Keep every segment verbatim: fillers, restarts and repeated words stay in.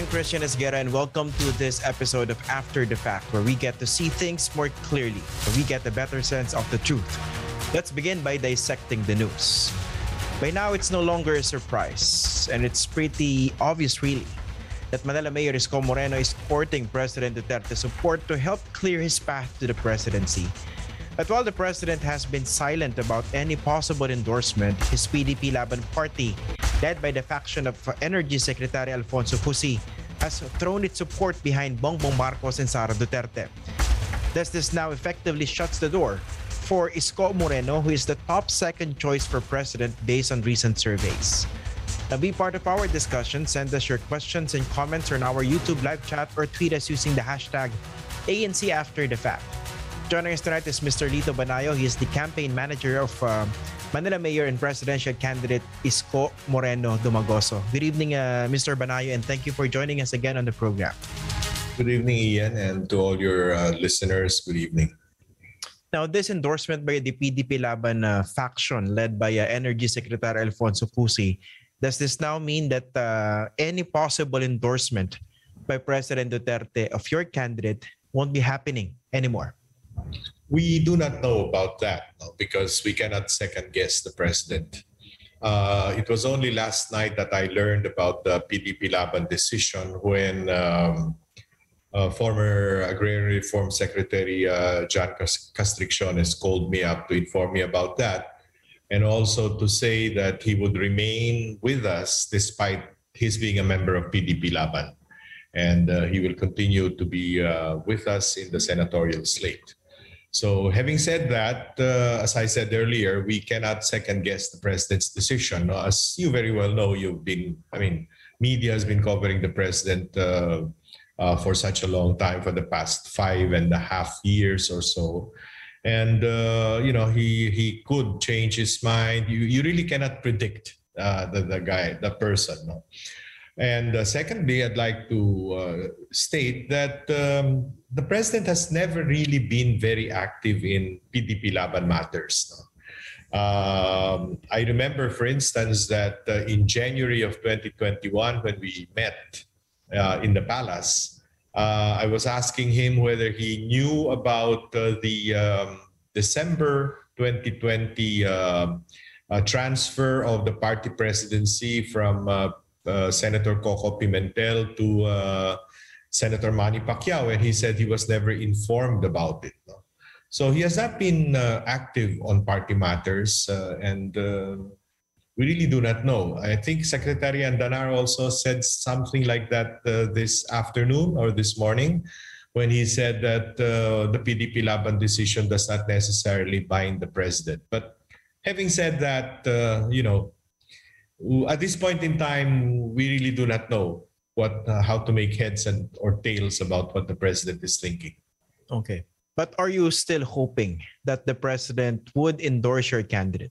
I'm Christian Esguerra, and welcome to this episode of After the Fact, where we get to see things more clearly, where we get a better sense of the truth. Let's begin by dissecting the news. By now, it's no longer a surprise, and it's pretty obvious, really, that Manila Mayor Isko Moreno is courting President Duterte's support to help clear his path to the presidency. But while the president has been silent about any possible endorsement, his P D P Laban party, led by the faction of Energy Secretary Alfonso Cusi, has thrown its support behind Bongbong Marcos and Sara Duterte. Thus, this now effectively shuts the door for Isko Moreno, who is the top second choice for president based on recent surveys. Now, be part of our discussion. Send us your questions and comments on our YouTube live chat or tweet us using the hashtag A N C After the Fact. Joining us tonight is Mister Lito Banayo. He is the campaign manager of uh, Manila Mayor and presidential candidate Isko Moreno Dumagoso. Good evening, uh, Mister Banayo, and thank you for joining us again on the program. Good evening, Ian, and to all your uh, listeners, good evening. Now, this endorsement by the P D P Laban uh, faction led by uh, Energy Secretary Alfonso Cusi, does this now mean that uh, any possible endorsement by President Duterte of your candidate won't be happening anymore? We do not know about that no, because we cannot second guess the president. Uh, it was only last night that I learned about the P D P Laban decision when um, uh, former Agrarian Reform Secretary uh, John Castricciones called me up to inform me about that, and also to say that he would remain with us despite his being a member of P D P Laban, and uh, he will continue to be uh, with us in the senatorial slate. So having said that, uh, as I said earlier, we cannot second guess the president's decision. As you very well know, you've been, I mean, media has been covering the president uh, uh, for such a long time, for the past five and a half years or so. And, uh, you know, he, he could change his mind. You, you really cannot predict uh, the, the guy, the person. No? And uh, secondly, I'd like to uh, state that um, the president has never really been very active in P D P Laban matters. No? Um, I remember, for instance, that uh, in January of twenty twenty-one, when we met uh, in the palace, uh, I was asking him whether he knew about uh, the um, December twenty twenty uh, uh, transfer of the party presidency from uh, Uh, Senator Coco Pimentel to uh, Senator Manny Pacquiao, and he said he was never informed about it. No? So he has not been uh, active on party matters, uh, and uh, we really do not know. I think Secretary Andanar also said something like that uh, this afternoon or this morning, when he said that uh, the P D P Laban decision does not necessarily bind the president. But having said that, uh, you know, at this point in time, we really do not know what, uh, how to make heads and or tails about what the president is thinking. Okay. But are you still hoping that the president would endorse your candidate?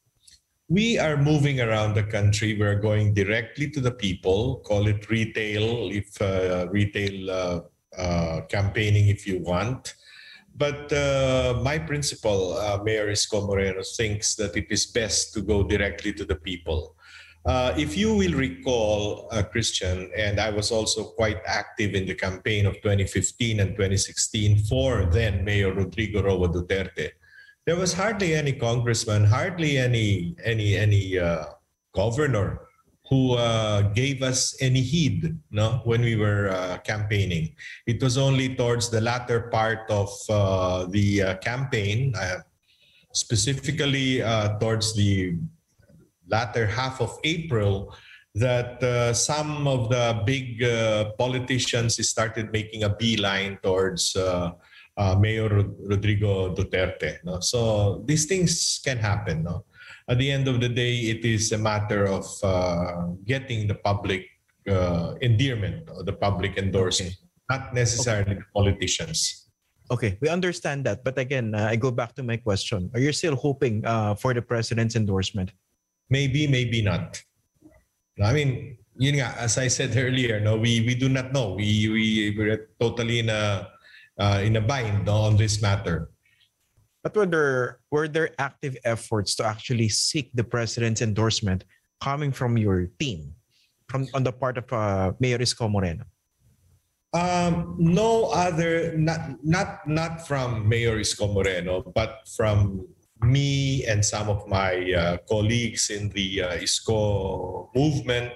We are moving around the country. We're going directly to the people, call it retail, if uh, retail uh, uh, campaigning, if you want. But uh, my principal, uh, Mayor Isko Moreno, thinks that it is best to go directly to the people. Uh, if you will recall, uh, Christian, and I was also quite active in the campaign of twenty fifteen and twenty sixteen for then Mayor Rodrigo Roa Duterte, there was hardly any congressman, hardly any any any uh, governor who uh, gave us any heed, no, when we were uh, campaigning. It was only towards the latter part of uh, the uh, campaign, uh, specifically uh, towards the latter half of April, that uh, some of the big uh, politicians started making a beeline towards uh, uh, Mayor Rod- Rodrigo Duterte. No? So these things can happen. No? At the end of the day, it is a matter of uh, getting the public uh, endearment or the public endorsement, okay. Not necessarily okay. The politicians. Okay, we understand that. But again, uh, I go back to my question. Are you still hoping uh, for the president's endorsement? Maybe, maybe not. I mean, yun nga, as I said earlier, no, we, we do not know. We, we, we're totally in a, uh, in a bind, no, on this matter. But were there, were there active efforts to actually seek the president's endorsement coming from your team? from on the part of uh, Mayor Isko Moreno? Um, no other, not not not from Mayor Isko Moreno, but from me and some of my uh, colleagues in the uh, Isko movement,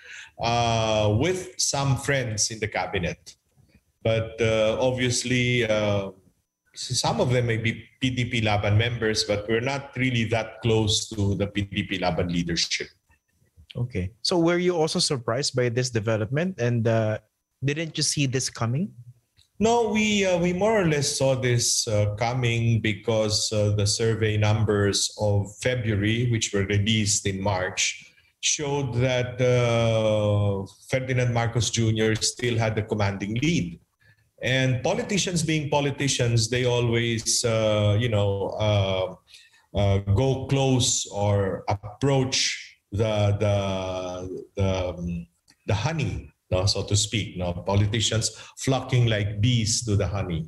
uh, with some friends in the cabinet. But uh, obviously, uh, some of them may be P D P Laban members, but we're not really that close to the P D P Laban leadership. Okay. So were you also surprised by this development, and uh, didn't you see this coming? No, we uh, we more or less saw this uh, coming because uh, the survey numbers of February, which were released in March, showed that uh, Ferdinand Marcos Junior still had the commanding lead. And politicians being politicians, they always, uh, you know, uh, uh, go close or approach the the the, um, the honey, no, so to speak. No, politicians flocking like bees to the honey.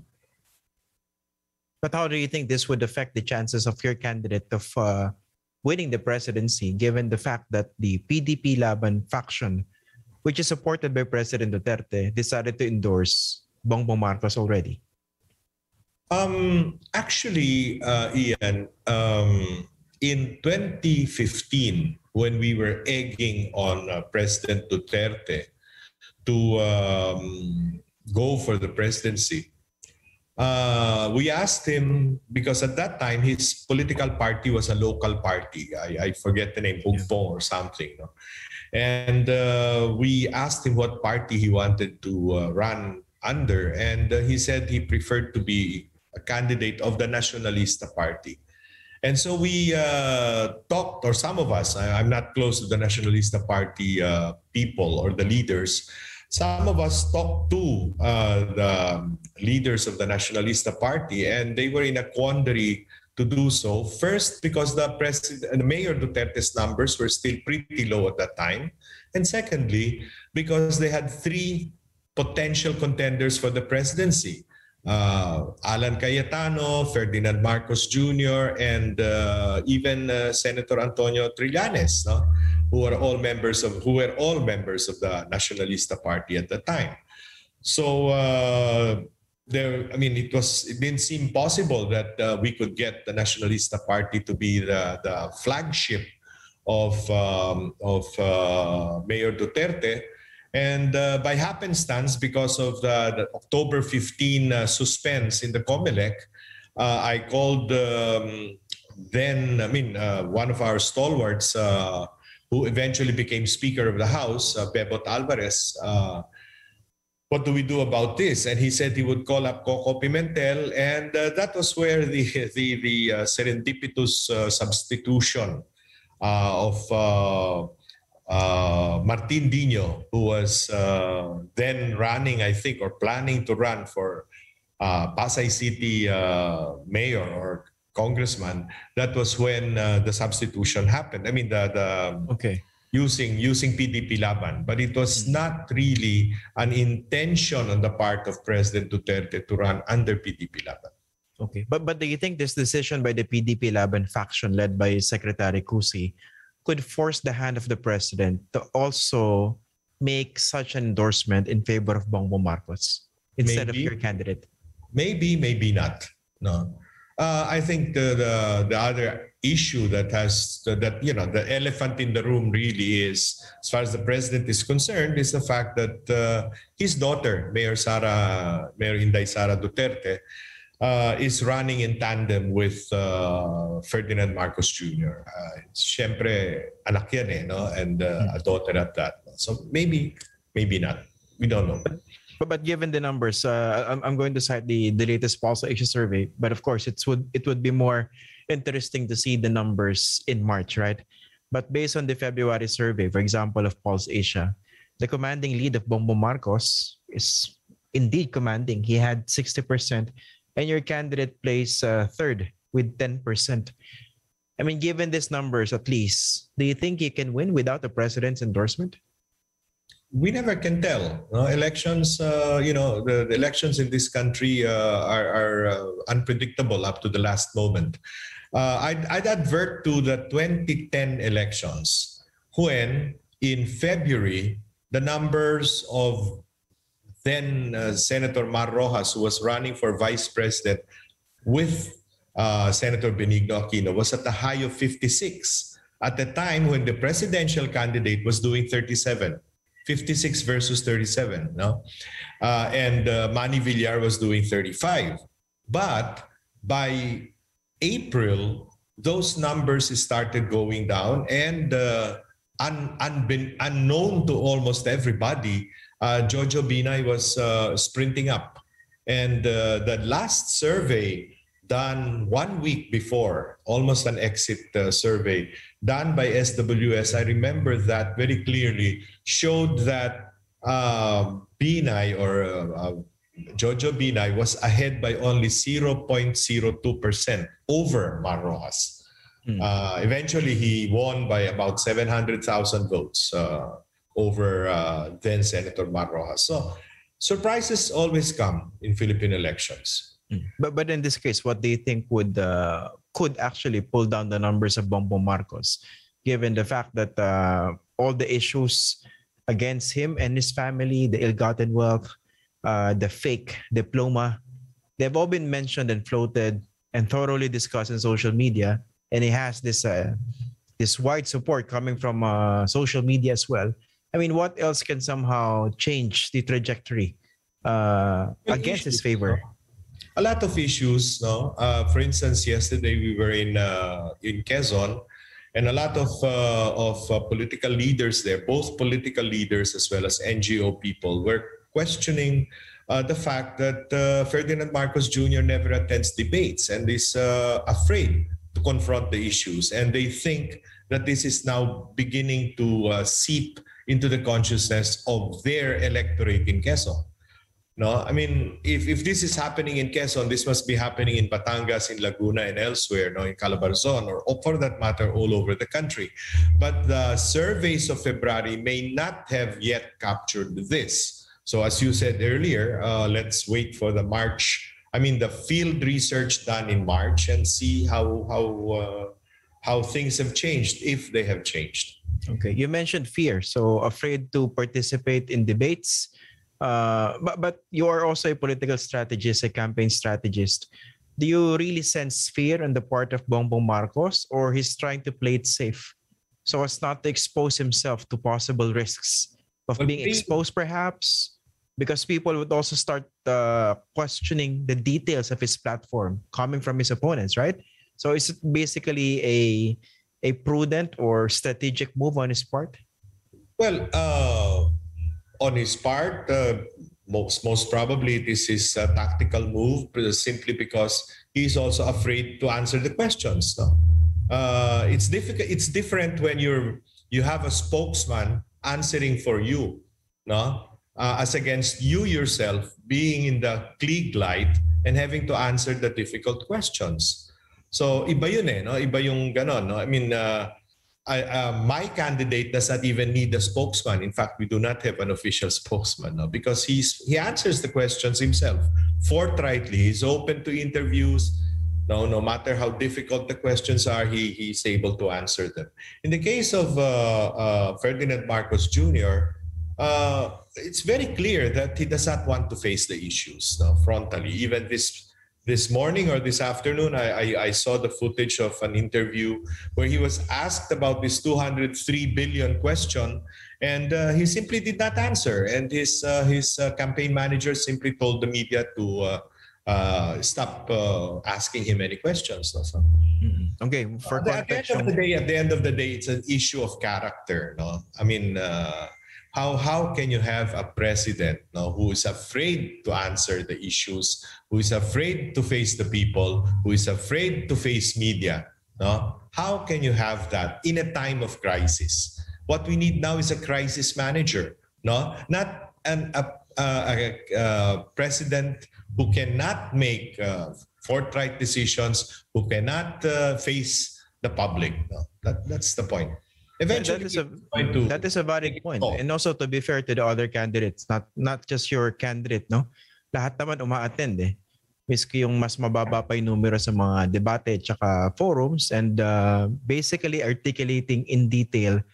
But how do you think this would affect the chances of your candidate of uh, winning the presidency, given the fact that the P D P Laban faction, which is supported by President Duterte, decided to endorse Bongbong Marcos already? Um, actually, uh, Ian, um, in twenty fifteen, when we were egging on uh, President Duterte to um, go for the presidency, uh, we asked him, because at that time his political party was a local party. I, I forget the name, Hugpong or something. No? And uh, we asked him what party he wanted to uh, run under, and uh, he said he preferred to be a candidate of the Nacionalista Party. And so we uh, talked, or some of us, I, I'm not close to the Nacionalista Party uh, people or the leaders, some of us talked to uh, the leaders of the Nacionalista Party, and they were in a quandary to do so. First, because the president, Mayor Duterte's numbers were still pretty low at that time. And secondly, because they had three potential contenders for the presidency. Uh, Alan Cayetano, Ferdinand Marcos Junior, and uh, even uh, Senator Antonio Trillanes, no? who are all members of who were all members of the Nacionalista Party at the time. So uh, there, I mean, it was it didn't seem possible that uh, we could get the Nacionalista Party to be the, the flagship of um, of uh, Mayor Duterte. And uh, by happenstance, because of the, the October fifteenth uh, suspense in the COMELEC, uh, I called um, then, I mean, uh, one of our stalwarts uh, who eventually became Speaker of the House, uh, Bebot Alvarez, uh, what do we do about this? And he said he would call up Coco Pimentel, and uh, that was where the, the, the uh, serendipitous uh, substitution uh, of uh, Uh, Martin Dino, who was uh, then running, I think, or planning to run for uh, Pasay City uh, mayor or congressman. That was when uh, the substitution happened. I mean, the, the okay. using using P D P Laban, but it was not really an intention on the part of President Duterte to run under P D P Laban. Okay, but but do you think this decision by the P D P Laban faction led by Secretary Cusi could force the hand of the president to also make such an endorsement in favor of Bongbong Marcos instead maybe, of your candidate? Maybe, maybe not. No, uh, I think the, the the other issue that has that you know the elephant in the room really is, as far as the president is concerned, is the fact that uh, his daughter, Mayor Sara, Mayor Inday Sara Duterte, Uh, is running in tandem with uh, Ferdinand Marcos Junior Uh, Siyempre, anak yan eh, no? And uh, a daughter at that. So maybe, maybe not. We don't know. But, but given the numbers, uh, I'm, I'm going to cite the, the latest Pulse Asia survey. But of course, it would, it would be more interesting to see the numbers in March, right? But based on the February survey, for example, of Pulse Asia, the commanding lead of Bongbong Marcos is indeed commanding. He had sixty percent. And your candidate plays uh, third with ten percent. I mean, given these numbers at least, do you think you can win without the president's endorsement? We never can tell. No? Elections, uh, you know, the, the elections in this country uh, are, are uh, unpredictable up to the last moment. Uh, I'd, I'd advert to the twenty ten elections when in February, the numbers of then uh, Senator Mar Rojas, who was running for vice president with uh, Senator Benigno Aquino, was at a high of fifty-six at the time when the presidential candidate was doing thirty-seven. fifty-six versus thirty-seven, no? Uh, and uh, Manny Villar was doing thirty-five. But by April, those numbers started going down, and uh, un, unbeen, unknown to almost everybody, uh, Jojo Binay was uh, sprinting up. And uh, the last survey done one week before, almost an exit uh, survey done by S W S, I remember that very clearly, showed that uh, Binay or uh, uh, Jojo Binay was ahead by only zero point zero two percent over Mar Rojas. Mm. Uh, eventually, he won by about seven hundred thousand votes uh, over uh, then Senator Mar Rojas. So surprises always come in Philippine elections. Mm. But but in this case, what do you think would uh, could actually pull down the numbers of Bongbong Marcos, given the fact that uh, all the issues against him and his family, the ill-gotten wealth, uh, the fake diploma, they've all been mentioned and floated and thoroughly discussed in social media, and he has this uh, this wide support coming from uh, social media as well. I mean, what else can somehow change the trajectory uh, against his favor? A lot of issues, no. Uh, for instance, yesterday we were in uh, in Quezon, and a lot of uh, of uh, political leaders there, both political leaders as well as N G O people, were questioning uh, the fact that uh, Ferdinand Marcos Junior never attends debates and is uh, afraid to confront the issues, and they think that this is now beginning to uh, seep into the consciousness of their electorate in Quezon. No, I mean, if, if this is happening in Quezon, this must be happening in Batangas, in Laguna, and elsewhere, no, in Calabarzon, or, or for that matter, all over the country. But the surveys of February may not have yet captured this. So as you said earlier, uh, let's wait for the March, I mean, the field research done in March, and see how, how, uh, how things have changed, if they have changed. Okay, you mentioned fear, so afraid to participate in debates. Uh, but but you are also a political strategist, a campaign strategist. Do you really sense fear on the part of Bongbong Marcos, or he's trying to play it safe so as not to expose himself to possible risks of being exposed, perhaps? Because people would also start uh, questioning the details of his platform coming from his opponents, right? So is it basically a a prudent or strategic move on his part? Well, uh... on his part, uh, most most probably this is a tactical move, simply because he's also afraid to answer the questions. No? Uh, it's difficult. It's different when you're you have a spokesman answering for you, no, uh, as against you yourself being in the Klieg light and having to answer the difficult questions. So iba yun eh, no? Iba yung ganon, no? I mean. Uh, I, uh, my candidate does not even need a spokesman. In fact, we do not have an official spokesman, no? Because he's he answers the questions himself forthrightly. He's open to interviews. No, no matter how difficult the questions are, he he's able to answer them. In the case of uh, uh, Ferdinand Marcos Junior, uh, it's very clear that he does not want to face the issues, no, frontally. Even this. This morning or this afternoon, I, I, I saw the footage of an interview where he was asked about this two hundred three billion question, and uh, he simply did not answer. And his uh, his uh, campaign manager simply told the media to uh, uh, stop uh, asking him any questions. So, mm-hmm. Okay, for uh, at the end of the day, at the end of the day, it's an issue of character. No, I mean. Uh, How how can you have a president, no, who is afraid to answer the issues, who is afraid to face the people, who is afraid to face media? No? How can you have that in a time of crisis? What we need now is a crisis manager, no, not an, a, a, a, a president who cannot make uh, forthright decisions, who cannot uh, face the public. No? That, that's the point. Eventually, that is a that is a valid point. And also, to be fair to the other candidates, not not just your candidate, no? Lahat naman uma-attend eh. Miski yung mas mababa pa yung numero sa mga debate at saka forums, and uh, basically articulating in detail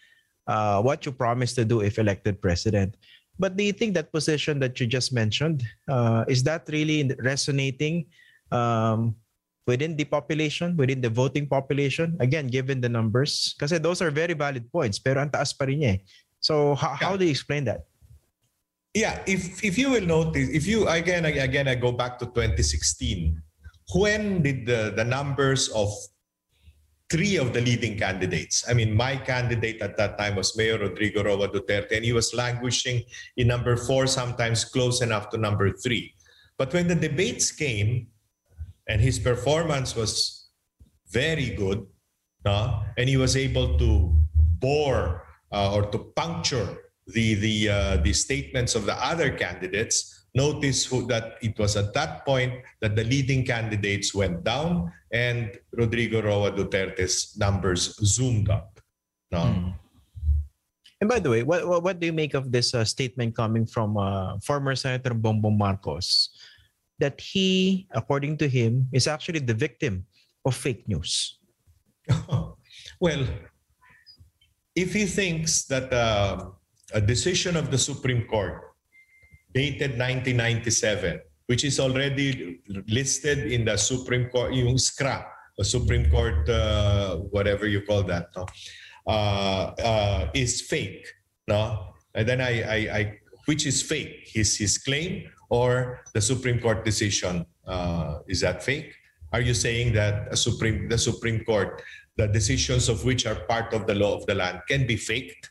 uh, what you promised to do if elected president. But do you think that position that you just mentioned, uh, is that really resonating um, within the population, within the voting population? Again, given the numbers, kasi those are very valid points, pero ang taas pa rin niya eh. So how, how do you explain that? Yeah, if if you will notice, if you again again I go back to twenty sixteen, when did the, the numbers of three of the leading candidates, I mean, my candidate at that time was Mayor Rodrigo Roa Duterte, and he was languishing in number four, sometimes close enough to number three. But when the debates came, and his performance was very good, no? And he was able to bore uh, or to puncture the the uh, the statements of the other candidates. Notice who, that it was at that point that the leading candidates went down and Rodrigo Roa Duterte's numbers zoomed up. No? Hmm. And by the way, what, what, what do you make of this uh, statement coming from uh, former Senator Bongbong Marcos, that he, according to him, is actually the victim of fake news? Well, if he thinks that uh, a decision of the Supreme Court dated nineteen ninety-seven, which is already listed in the Supreme Court, yung S C R A, the Supreme Court, uh, whatever you call that, no? uh, uh, is fake, no? And then I, I, I, which is fake? His his claim or the Supreme Court decision? Uh, is that fake? Are you saying that a Supreme the Supreme Court, the decisions of which are part of the law of the land, can be faked?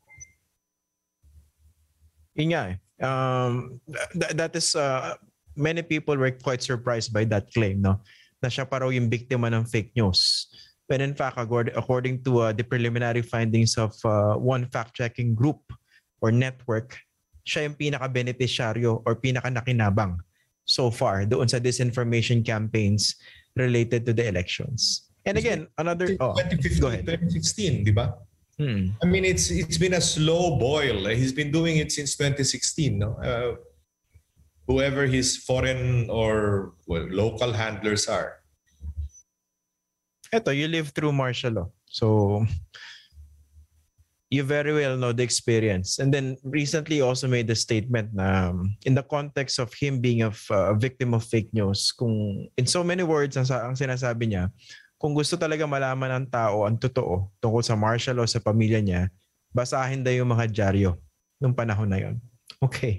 Yun nga eh. Um, th- that is, uh, many people were quite surprised by that claim, no? Na siya pa raw yung biktima ng fake news. When in fact, according to uh, the preliminary findings of uh, one fact-checking group or network, siya yung pinaka-beneficiaryo or pinaka-nakinabang so far doon sa disinformation campaigns related to the elections. And again, another... Oh, twenty fifteen, go ahead. twenty sixteen, di ba? Hmm. I mean, it's it's been a slow boil. He's been doing it since twenty sixteen. No, uh, whoever his foreign or well, local handlers are. Eto, you live through martial law, so you very well know the experience. And then recently, also made a statement na um, in the context of him being a, uh, a victim of fake news. Kung in so many words, ang, ang sinasabi niya. Kung gusto talaga malaman ng tao ang totoo tungkol sa martial law sa pamilya niya, basahin daw yung mga dyaryo nung panahon na yon. Okay.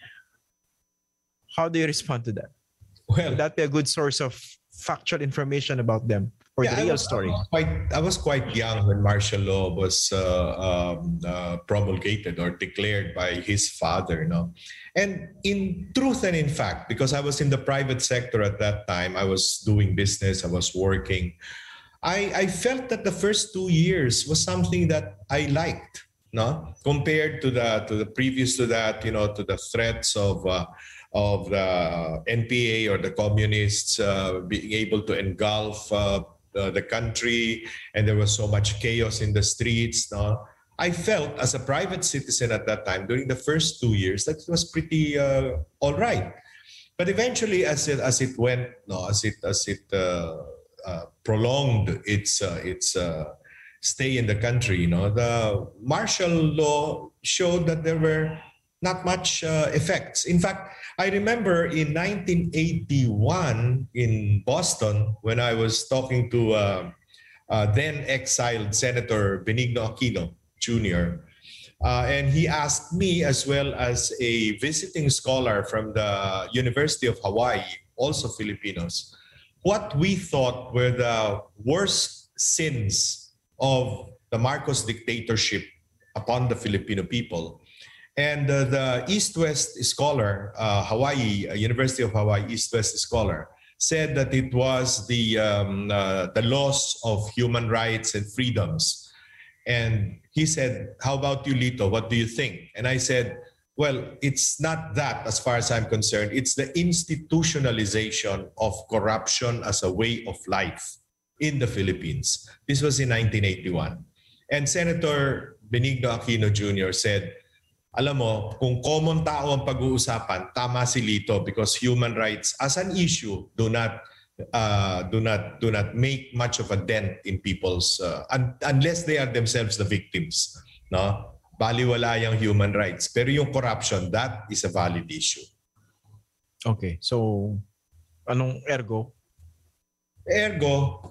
How do you respond to that? Well, would that be a good source of factual information about them or yeah, the real I was, story? I was, quite, I was quite young when martial law was uh, um, uh, promulgated or declared by his father. No? And in truth and in fact, because I was in the private sector at that time, I was doing business, I was working. I, I felt that the first two years was something that I liked, no, compared to the to the previous to that, you know, to the threats of uh, of the N P A or the communists uh, being able to engulf uh, uh, the country, and there was so much chaos in the streets, no. I felt as a private citizen at that time during the first two years that it was pretty uh, all right, but eventually, as it as it went, no, as it as it uh, uh, prolonged its uh, its uh, stay in the country, you know, the martial law showed that there were not much uh, effects. In fact, I remember in nineteen eighty-one in Boston when I was talking to uh, uh, then exiled Senator Benigno Aquino Junior Uh, and he asked me, as well as a visiting scholar from the University of Hawaii, also Filipinos, what we thought were the worst sins of the Marcos dictatorship upon the Filipino people. And uh, the East-West scholar, uh, Hawaii, uh, University of Hawaii East-West scholar, said that it was the, um, uh, the loss of human rights and freedoms. And he said, how about you, Lito? What do you think? And I said, well, it's not that as far as I'm concerned. It's the institutionalization of corruption as a way of life in the Philippines. This was in nineteen eighty-one. And Senator Benigno Aquino Junior said, alam mo, kung common tao ang pag-uusapan, tama si Lito, because human rights as an issue do not Uh, do not do not make much of a dent in people's uh, un- unless they are themselves the victims. no? Baliwala yung human rights. Pero yung corruption, that is a valid issue. Okay. So, anong ergo? Ergo,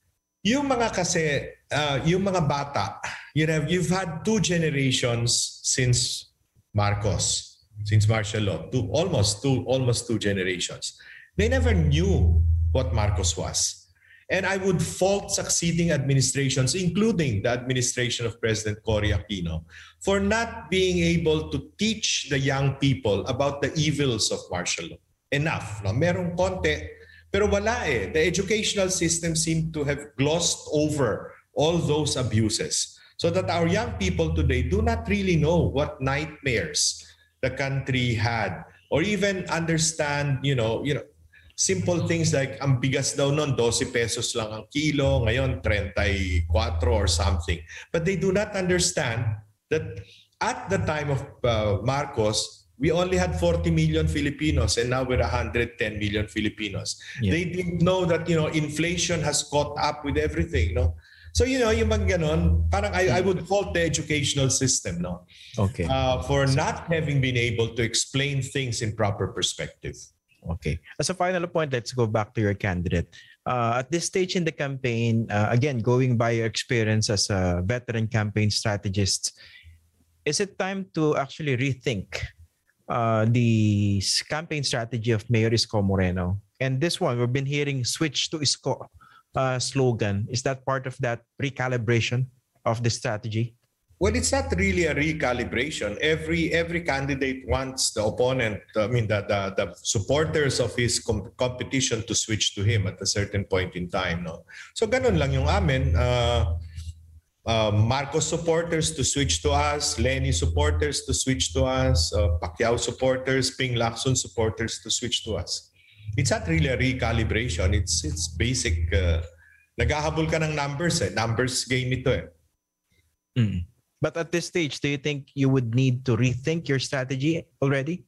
yung mga kasi, uh, yung mga bata, you know, you've had two generations since Marcos, since martial law, two, almost two, almost two generations. They never knew what Marcos was. And I would fault succeeding administrations, including the administration of President Cory Aquino, for not being able to teach the young people about the evils of martial law. Enough. No? Merong konti, pero wala eh. The educational system seemed to have glossed over all those abuses so that our young people today do not really know what nightmares the country had or even understand, you know, you know, simple things like ang bigas daw noon, twelve pesos lang ang kilo, ngayon thirty-four or something. But they do not understand that at the time of uh, Marcos, we only had forty million Filipinos and now we're one hundred ten million Filipinos. Yeah. They didn't know that, you know, inflation has caught up with everything, no? So, you know, yung mga ganon, parang I, I would fault the educational system, no? Okay. Uh, for not having been able to explain things in proper perspective. Okay. As a final point, let's go back to your candidate. Uh, at this stage in the campaign, uh, again, going by your experience as a veteran campaign strategist, is it time to actually rethink uh, the campaign strategy of Mayor Isko Moreno? And this one, we've been hearing switch to Isko uh, slogan. Is that part of that recalibration of the strategy? Well, it's not really a recalibration. Every every candidate wants the opponent, I mean, the the, the supporters of his com- competition to switch to him at a certain point in time. No, so ganun lang yung amin. Uh, uh, Marcos supporters to switch to us, Lenny supporters to switch to us, uh, Pacquiao supporters, Ping Lacson supporters to switch to us. It's not really a recalibration. It's it's basic. Uh, naghahabol ka ng numbers eh. Numbers game ito eh. Mm. But at this stage, do you think you would need to rethink your strategy already?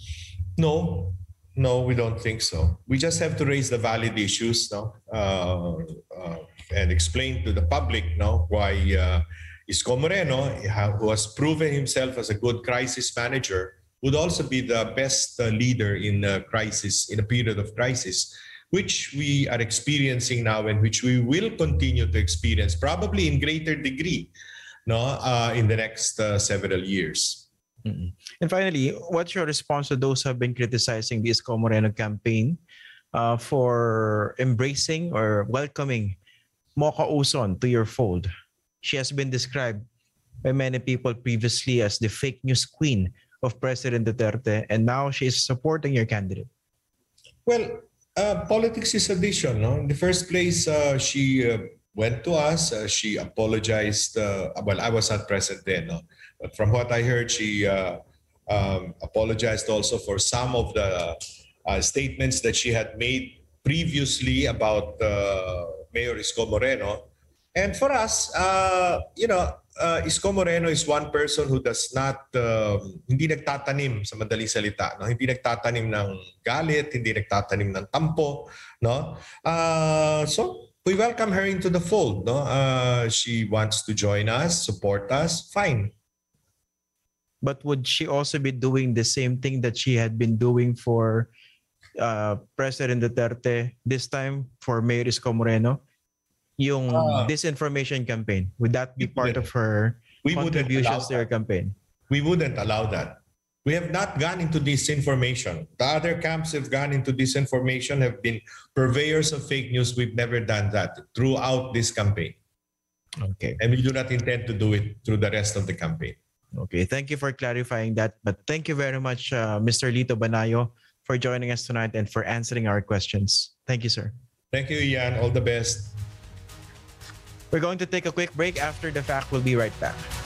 No, no, we don't think so. We just have to raise the valid issues, no, uh, uh, and explain to the public, no, why uh, Isko Moreno, who has proven himself as a good crisis manager, would also be the best uh, leader in a crisis, in a period of crisis, which we are experiencing now and which we will continue to experience, probably in greater degree. No, uh, in the next uh, several years. Mm-hmm. And finally, what's your response to those who have been criticizing the Isko Moreno campaign uh, for embracing or welcoming Mocha Uson to your fold? She has been described by many people previously as the fake news queen of President Duterte, and now she is supporting your candidate. Well, uh, politics is addition. No? In the first place, uh, she... Uh, went to us. Uh, she apologized. Uh, well, I was not present then, no? But from what I heard, she uh, um, apologized also for some of the uh, statements that she had made previously about uh, Mayor Isko Moreno. And for us, uh, you know, uh, Isko Moreno is one person who does not, uh, hindi nagtatanim sa madaling salita, no? Hindi nagtatanim ng galit, hindi nagtatanim ng tampo, no? Uh, so, we welcome her into the fold. No, uh, she wants to join us, support us. Fine. But would she also be doing the same thing that she had been doing for uh, President Duterte this time for Mayor Isko Moreno? Yung uh, disinformation campaign, would that be part of her we contributions to her campaign? We wouldn't allow that. We have not gone into disinformation. The other camps have gone into disinformation, have been purveyors of fake news. We've never done that throughout this campaign. Okay. And we do not intend to do it through the rest of the campaign. Okay. Thank you for clarifying that. But thank you very much, uh, Mister Lito Banayo, for joining us tonight and for answering our questions. Thank you, sir. Thank you, Ian. All the best. We're going to take a quick break. After the fact, we'll be right back.